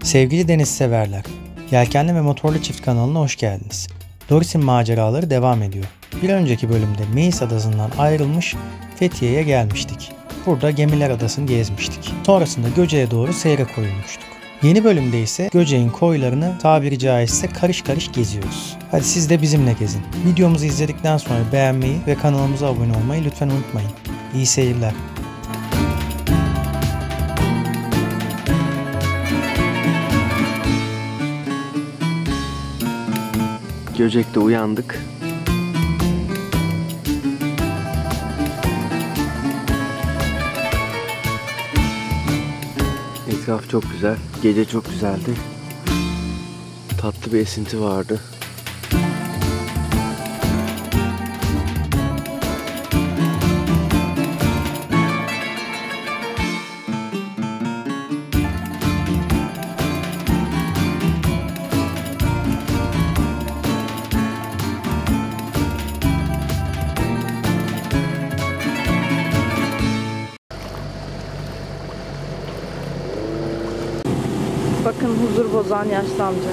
Sevgili deniz severler, Yelkenli ve Motorlu Çift kanalına hoş geldiniz. Doris'in maceraları devam ediyor. Bir önceki bölümde Meis Adası'ndan ayrılmış Fethiye'ye gelmiştik. Burada Gemiler Adası'nı gezmiştik. Sonrasında Göce'ye doğru seyre koyulmuştuk. Yeni bölümde ise Göce'nin koylarını tabiri caizse karış karış geziyoruz. Hadi siz de bizimle gezin. Videomuzu izledikten sonra beğenmeyi ve kanalımıza abone olmayı lütfen unutmayın. İyi seyirler. Göcek'te uyandık. Etraf çok güzel. Gece çok güzeldi. Tatlı bir esinti vardı. Bakın huzur bozan yaşlı amca.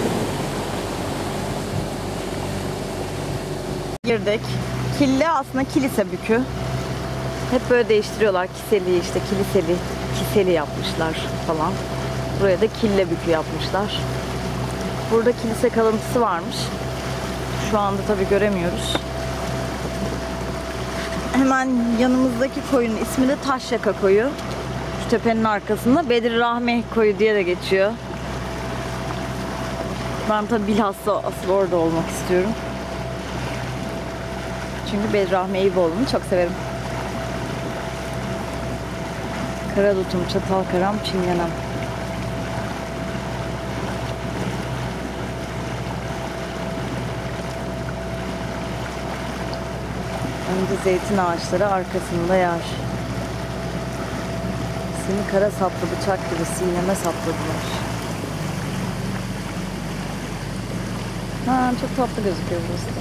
Girdik. Kille aslında kilise bükü. Hep böyle değiştiriyorlar. Kiseli işte kiseli yapmışlar falan. Buraya da kille bükü yapmışlar. Burada kilise kalıntısı varmış. Şu anda tabii göremiyoruz. Hemen yanımızdaki koyun ismi de Taşyaka Koyu. Tepenin arkasında Bedir Rahmi Koyu diye de geçiyor. Ben tabi bilhassa asıl orada olmak istiyorum. Çünkü Bedir Rahmi Eyüboğlu'nu çok severim. Karadutum, Çatalkaram, Çingenem. Önce zeytin ağaçları, arkasında yağ. Seni kara saplı bıçak gibi sineme sapladılar. Ha, çok tatlı gözüküyor burası da.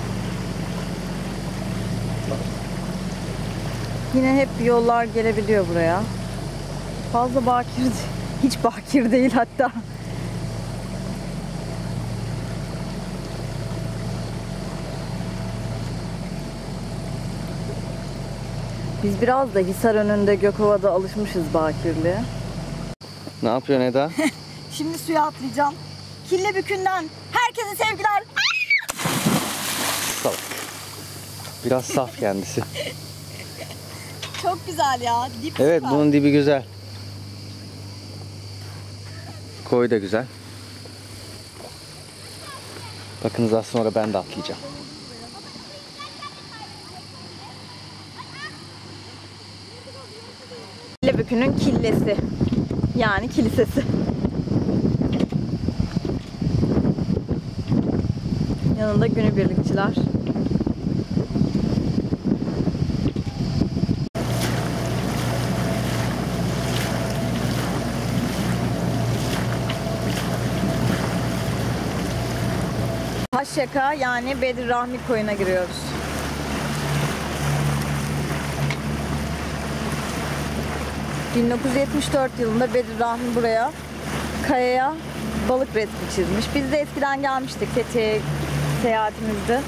Yine hep yollar gelebiliyor buraya. Fazla bakir, hiç bakir değil hatta. Biz biraz da Hisar önünde Gökova'da alışmışız bakirliğe. Ne yapıyorsun Eda? Şimdi suya atlayacağım. Killebükü'nden herkese sevgiler. Salak. Biraz saf kendisi. Çok güzel ya. Dip Evet, süper. bunun dibi güzel. Koy da güzel. Bakınız az sonra ben de atlayacağım. Killebükü'nün killesi. Yani kilisesi. Yanında günübirlikçiler. Taşyaka yani Bedir Rahmi Koyu'na giriyoruz. ...1974 yılında Bedir Rahmi buraya kayaya balık resmi çizmiş. Biz de eskiden gelmiştik Fethiye seyahatimizde.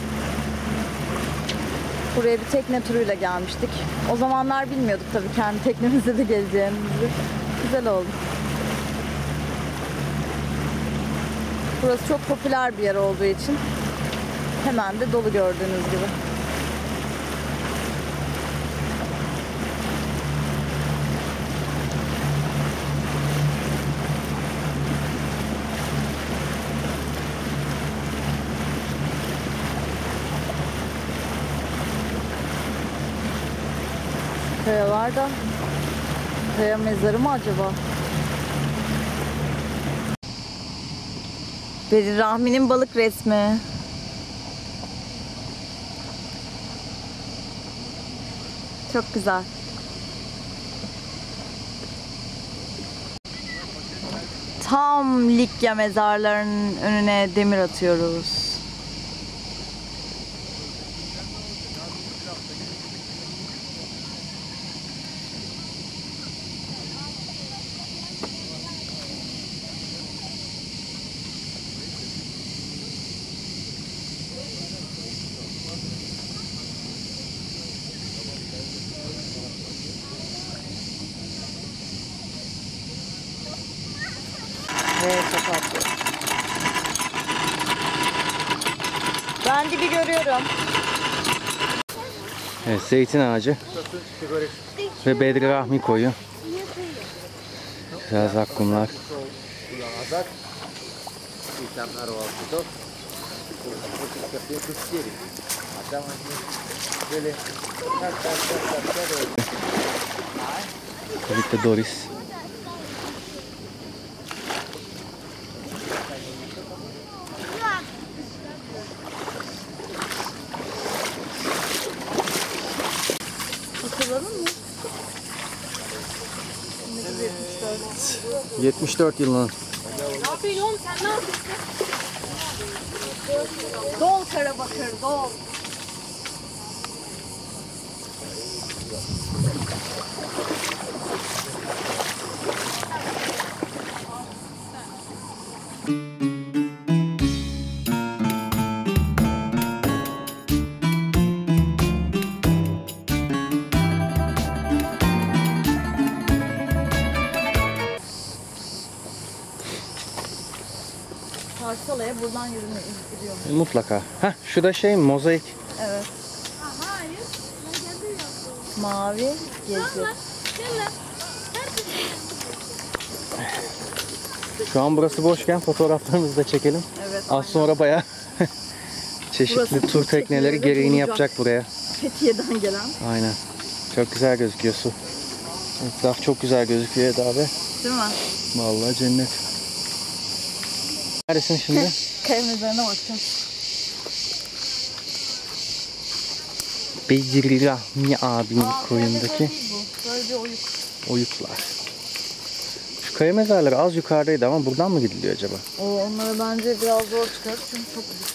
Buraya bir tekne turuyla gelmiştik. O zamanlar bilmiyorduk tabii kendi teknemizle de geleceğimizi. Güzel oldu. Burası çok popüler bir yer olduğu için hemen de dolu gördüğünüz gibi. Kayalarda kaya mezarı mı acaba? Bedir Rahmi'nin balık resmi. Çok güzel. Tam Likya mezarlarının önüne demir atıyoruz. Evet, çok tatlı. Ben dibi görüyorum. Evet, zeytin ağacı ve Bedri Rahmi koyu. Güzel zakkumlar. Birlikte Doris. Hatırladın mı? 74 yılının. Ne yapıyorsun oğlum, sen ne yapıyorsun? Dol Karabakır, dol. Parsalaya buradan yürümeyi istiyorum. Mutlaka. Heh, şu da şey mozaik. Evet. Hayır. Mavi gezi. Şu an burası boşken fotoğraflarımızı da çekelim. Evet. Az sonra bayağı çeşitli Burası tur tekneleri çekilir ve gereğini duracak. yapacak buraya. Fethiye'den gelen. Aynen. Çok güzel gözüküyor su. Etraf çok güzel gözüküyor Eda abi. Değil mi? Vallahi cennet. Neredesin şimdi? Kaya mezarına bakacağım. Bedri Rahmi abinin koyundaki Böyle bir oyuk. oyuklar. Şu kaya mezarları az yukarıdaydı ama buradan mı gidiliyor acaba? Onları bence biraz zor çıkarır çünkü çok büyük.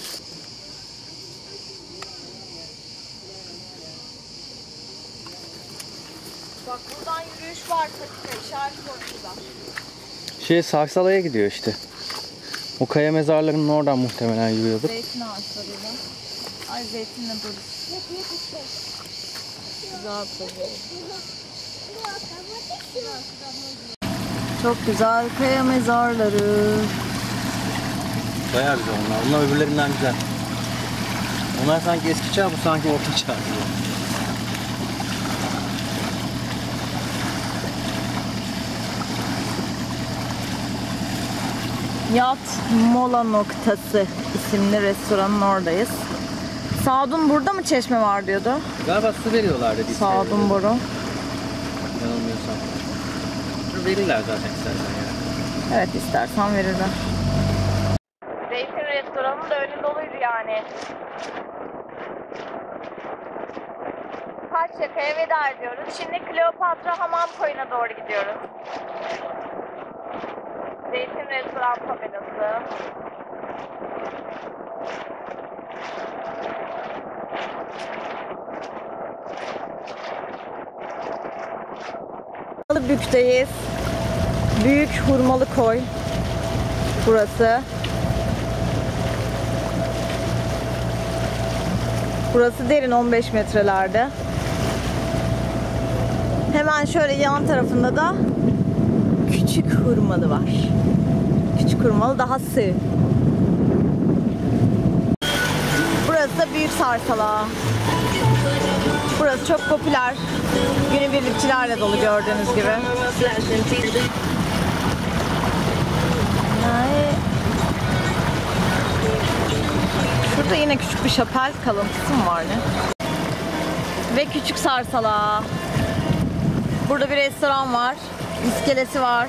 Bak buradan yürüyüş var, patika işaret koymuşlar. Sarsala'ya gidiyor işte. O kaya mezarlarının oradan muhtemelen yürüyordur. Zeytin ağaçlarıyla. Ay zeytinle dolu. Güzel tabii. Çok güzel kaya mezarları. Bayağı güzel onlar. Onlar öbürlerinden güzel. Onlar sanki eski çağ, bu sanki orta çağ. Yat Mola Noktası isimli restoranın oradayız. Sadun burada mı çeşme var diyordu? Galiba su veriyorlar dedi. Sadun boru. Yanılmıyorsam. Şu verirler zaten istersen yani. Evet, istersen verirler. Zeytin restoranı da önü doluydu yani. Paçyaka'ya veda ediyoruz. Şimdi Kleopatra Hamam Koyu'na doğru gidiyoruz. Zeytin restoran tabelası. Bük'teyiz. Büyük Hurmalı Koy. Burası. Burası derin 15 metrelerde. Hemen şöyle yan tarafında da Küçük Hurmalı var. Küçük Hurmalı daha sığ. Burası da Büyük Sarsala. Burası çok popüler. Günübirlikçilerle dolu gördüğünüz gibi. Şurada yine küçük bir şapel kalıntısı mı var ne? Ve Küçük Sarsala. Burada bir restoran var. İskelesi var.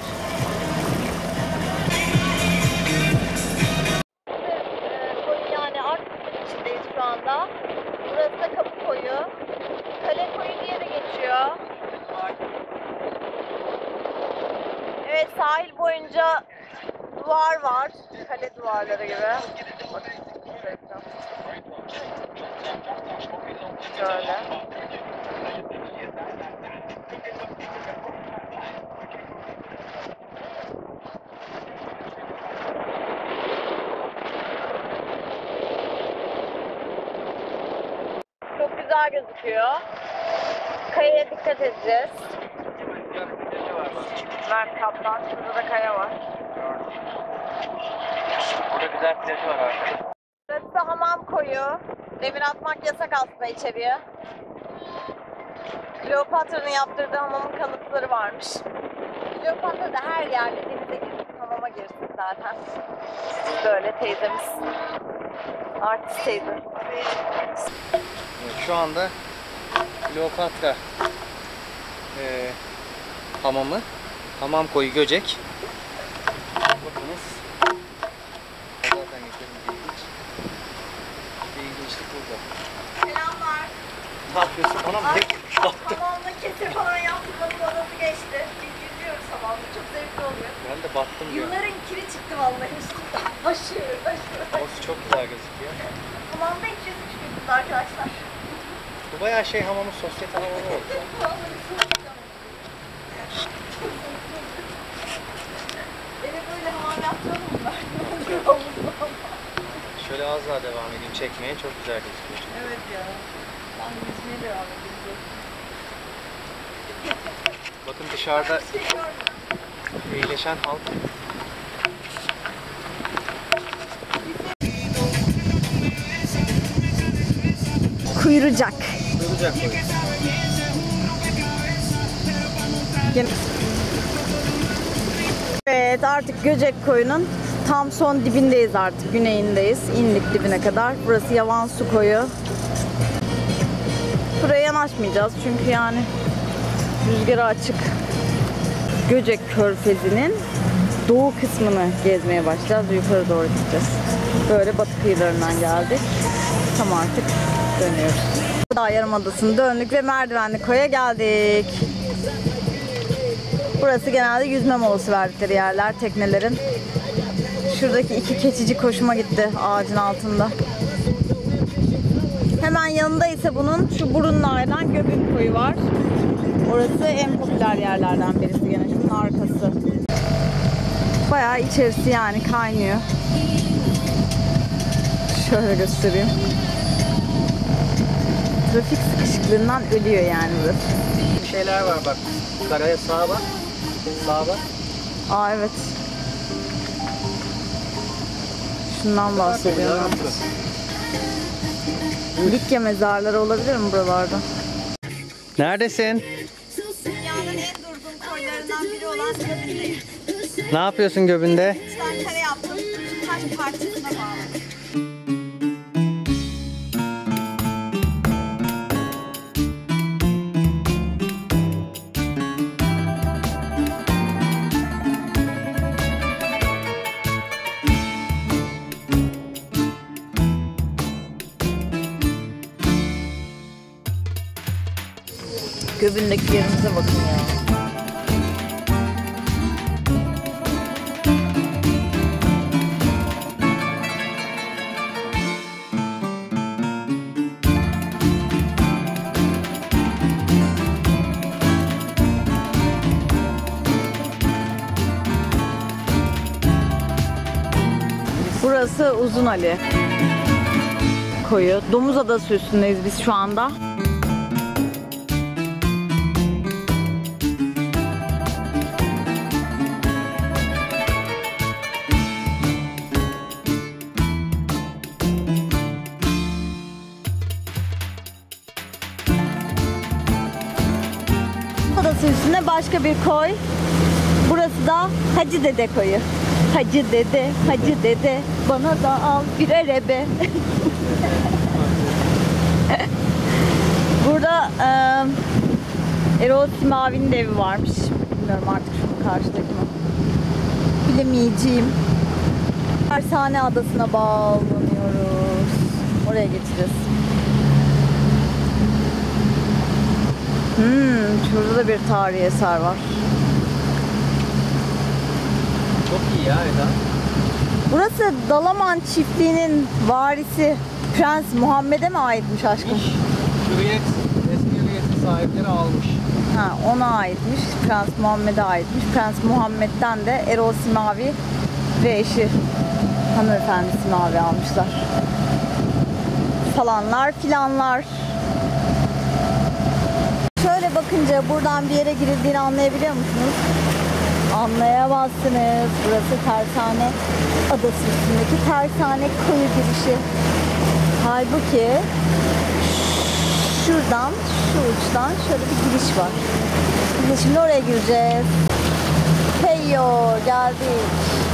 Yani Artvin içindeyiz şu anda. Burası da Kapı Koyu. Kale Koyu diye de geçiyor. Evet, sahil boyunca duvar var. Kale duvarları gibi. Bakın. Şöyle. Çok güzel gözüküyor. Kayaya dikkat edeceğiz. Mert Kaptan. Şurada da kaya var. plajı var arkada. Burası hamam koyu. Demir atmak yasak aslında içeriye. Kleopatra'nın yaptırdığı hamamın kalıntıları varmış. Kleopatra da her yerde denize girsin, hamama girsin zaten. Böyle teyzemiz. Artist teyze. Evet, şu anda Kleopatra hamamı. Hamam koyu Göcek. Bakınız. Zaten geçelim bir ilginçlik burada. Selamlar. Ne yapıyorsun? Anam baktım. Hamamda kese falan yaptırmanın odası geçti. Biz yüzüyoruz hamamda. Çok zevkli oluyor. Ben de baktım diyor. Yılların kiri çıktı vallahi üstümden. Aşırı. Havası çok güzel gözüküyor. Hamamda hiç yüzmüştük arkadaşlar. Bu bayağı şey hamamı, sosyete hamamı oldu. Eve böyle hamam yaptıralım mı? Şöyle az daha devam edeyim çekmeye, çok güzel gözüküyor. Evet ya. Ben yüzmeye devam edeceğim. Bakın dışarıda iyileşen halk. Kuyrucak. Duracak böyle. Evet, artık Göcek Koyu'nun tam son dibindeyiz artık. Güneyindeyiz. İndik dibine kadar. Burası Yavan Su Koyu. Buraya yanaşmayacağız çünkü yani rüzgara açık. Göcek Körfezi'nin doğu kısmını gezmeye başlayacağız. Yukarı doğru gideceğiz. Böyle batı kıyılarından geldik. Tam artık dönüyoruz. Dağ Yarımadası'nı döndük ve Merdivenli Koy'a geldik. Burası genelde yüzme molası verdikleri yerler teknelerin. Şuradaki iki keçicik hoşuma gitti ağacın altında. Hemen yanında ise bunun şu burunlardan Göbek Koyu var. Orası en popüler yerlerden birisi gene şunun arkası. Bayağı içerisi yani kaynıyor. Şöyle göstereyim. Trafik sıkışıklığından ölüyor yani burası. Bir şeyler var bak. Karaya sağa bak. Sağa bak. Aa evet. Şundan bahsediyorum. Likya mezarları olabilir mi buralarda? Neredesin? Dünyanın en durgun koylarından biri olan Göbek'teyim. Ne yapıyorsun göbünde? Ben kare yaptım. Şu taş parçasına bağladım. Göbündeki yerimize bakın ya. Burası Uzun Ali Koyu. Domuz Adası üstündeyiz biz şu anda. Adası üstünde başka bir koy. Burası da Hacı Dede Koyu. Hacı dede, hacı dede, bana da al bir arebe. Burada Erol Simavi'nin de evi varmış. Bilmiyorum artık şunun karşıdaki mi? Bilemeyeceğim. Tersane Adası'na bağlanıyoruz. Oraya geçeceğiz. Şurada da bir tarihi eser var. Çok iyi ya Eda. Burası Dalaman çiftliğinin varisi Prens Muhammed'e mi aitmiş aşkım? Hürriyet, eski hürriyetin sahipleri almış. Ha, ona aitmiş. Prens Muhammed'e aitmiş. Prens Muhammed'den de Erol Simavi ve eşi hanımefendi Simavi almışlar. Falanlar filanlar. Şöyle bakınca buradan bir yere girildiğini anlayabiliyor musunuz? Anlayamazsınız. Burası Tersane Adası üstündeki Tersane Koyu girişi. Halbuki şuradan, şu uçtan şöyle bir giriş var. Biz de şimdi oraya gireceğiz. Heyo, geldik.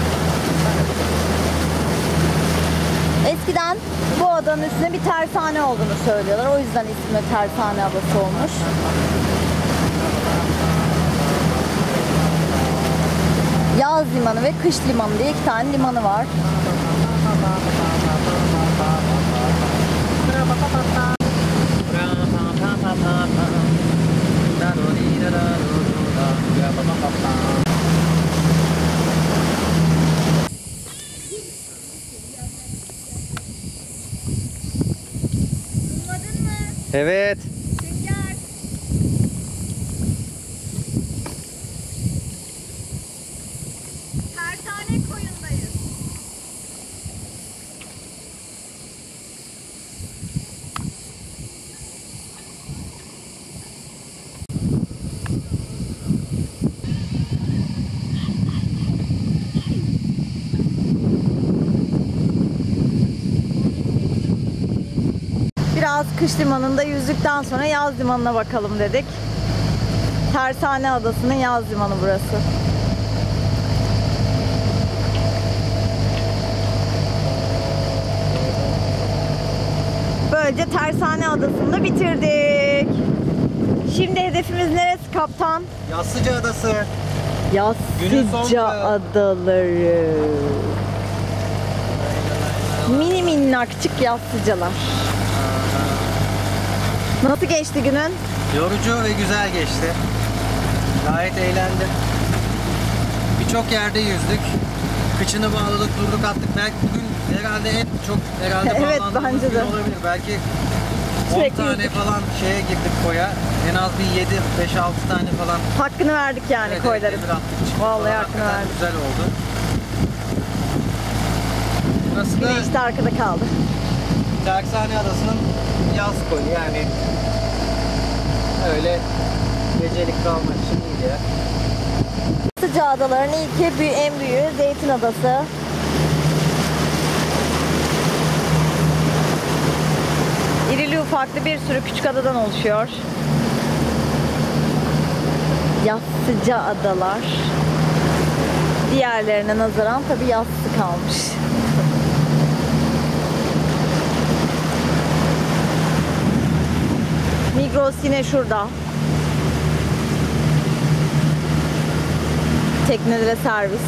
Eskiden bu adanın üstünde bir tersane olduğunu söylüyorlar. O yüzden ismi Tersane Adası olmuş. Yaz limanı ve kış limanı diye 2 tane limanı var. Evet. Tersane koyundayız. Biraz kış limanında yüzdükten sonra yaz limanına bakalım dedik. Tersane Adası'nın yaz limanı burası. Böylece Tersane Adası'nı da bitirdik. Şimdi hedefimiz neresi kaptan? Yassıca Adası. Günün son Yassıca durağı. Adaları. Mini minnakçık yassıcalar. Nasıl geçti günün? Yorucu ve güzel geçti. Gayet eğlendim. Birçok yerde yüzdük. Kıçını bağladık, durduk attık. Belki bugün herhalde en çok Evet, bağlandığımız bence gün de. olabilir. Belki 10 Sürekli tane yüzdük. falan şeye girdik koya. En az bir 7, 5-6 tane falan. Hakkını verdik yani Evet, koyların. demir attık, çıktık Vallahi falan. hakkını Hakikaten verdik. güzel oldu. Burası da Güneş de arkada kaldı. Tersane Adası'nın yaz koyu yani. Öyle gecelik kalmak için değil ya. Yassıca Adaları'nın en büyüğü Zeytin Adası. İrili ufaklı bir sürü küçük adadan oluşuyor. Yassıca adalar. Diğerlerine nazaran tabii yassı kalmış. Migros yine şurada. Teknelere servis.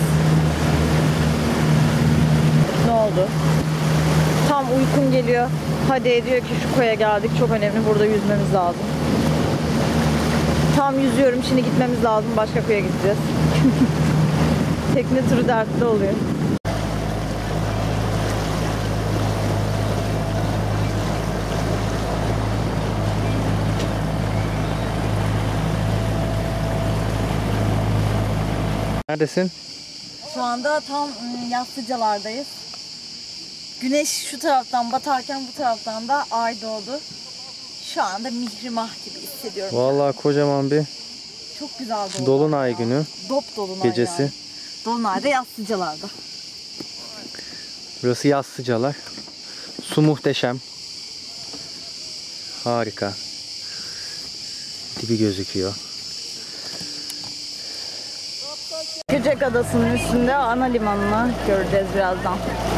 Ne oldu? Tam uykum geliyor. Hadi diyor ki şu koya geldik. Çok önemli. Burada yüzmemiz lazım. Tam yüzüyorum. Şimdi gitmemiz lazım. Başka koya gideceğiz. Tekne turu dertli oluyor. Neredesin? Şu anda tam Yassıcalardayız. Güneş şu taraftan batarken bu taraftan da ay doğdu. Şu anda mihrimah gibi hissediyorum. Vallahi kocaman bir Çok güzel doğdu. dolunay günü. Dop dolunay Gecesi. yani. Dolunayda Yassıcalarda. Burası Yassıcalar. Su muhteşem. Harika. Dibi gözüküyor. Göcek Adası'nın üstünde ana limanını göreceğiz birazdan.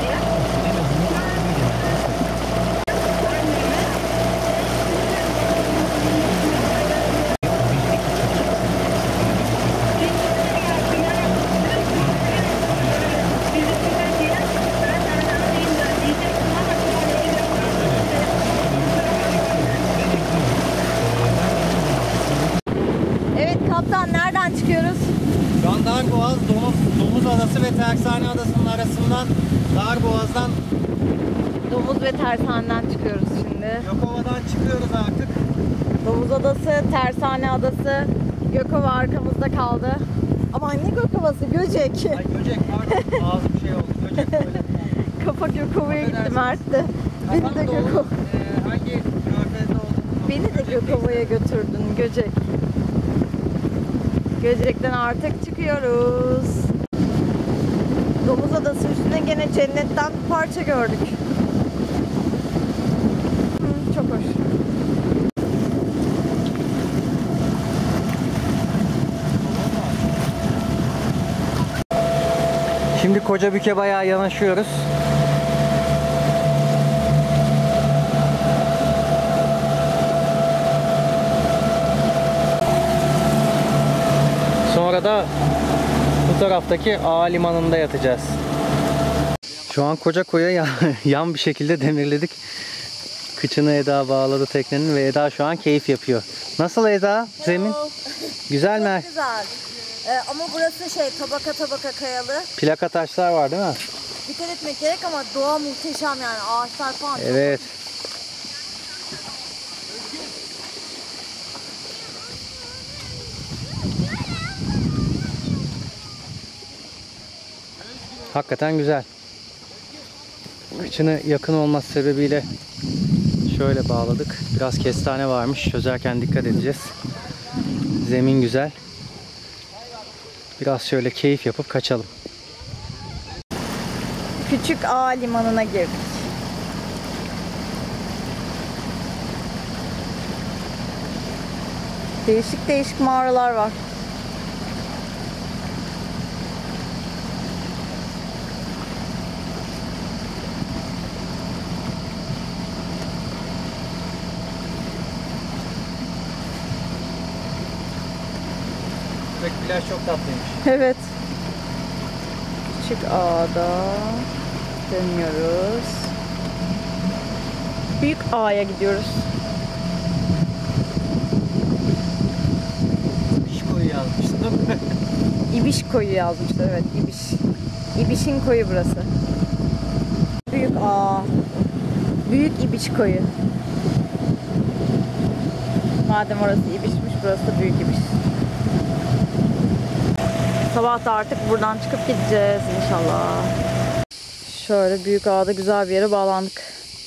Evet kaptan, nereden çıkıyoruz? Şu an Darboğaz, Domuz Adası ve Tersane Adası'nın arasından Darboğaz'dan Domuz ve Tersane'den çıkıyoruz şimdi. Gökova'dan çıkıyoruz artık. Domuz Adası, Tersane Adası, Gökova arkamızda kaldı. Ama ne Gökova'sı? Göcek. Ay Göcek pardon, ağzım şey oldu. Göcek böyle. Kafa Gökova'ya gitti Mert'te. Beni de Kafam Gökova. dolu. Hangi körfezde olduğunu Beni de Gökova'ya götürdün Göcek. Göcek'ten artık çıkıyoruz. Domuz Adası üstüne gene cennetten bir parça gördük. Çok hoş. Şimdi Kocabük'e bayağı yanaşıyoruz. Sonra da bu taraftaki A limanında yatacağız. Şu an Kocakoy'a yan bir şekilde demirledik. Kıçını Eda bağladı teknenin ve Eda şu an keyif yapıyor. Nasıl Eda? Zemin? Güzel mi? Güzel. Ama burası tabaka tabaka kayalı. Plaka taşlar var değil mi? Dikkat etmek gerek ama doğa muhteşem yani. Ağaçlar falan. Evet. Hakikaten güzel. Kıçını yakın olması sebebiyle şöyle bağladık. Biraz kestane varmış. Çözerken dikkat edeceğiz. Zemin güzel. Biraz şöyle keyif yapıp kaçalım. Küçük A limanına girdik. Değişik değişik mağaralar var. Buradaki plaj çok tatlıymış. Evet. Küçük A'da dönüyoruz. Büyük A'ya gidiyoruz. İş koyu yazmıştım. İbiş koyu yazmışlar. Evet, İbiş. İbiş'in koyu burası. Büyük A. Büyük İbiş koyu. Madem orası İbiş'miş, burası da Büyük İbiş. Sabah da artık buradan çıkıp gideceğiz inşallah. Şöyle Büyük Ağa'da güzel bir yere bağlandık.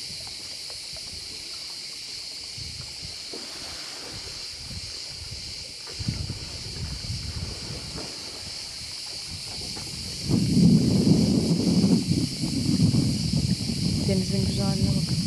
Denizin güzelliğine bakın.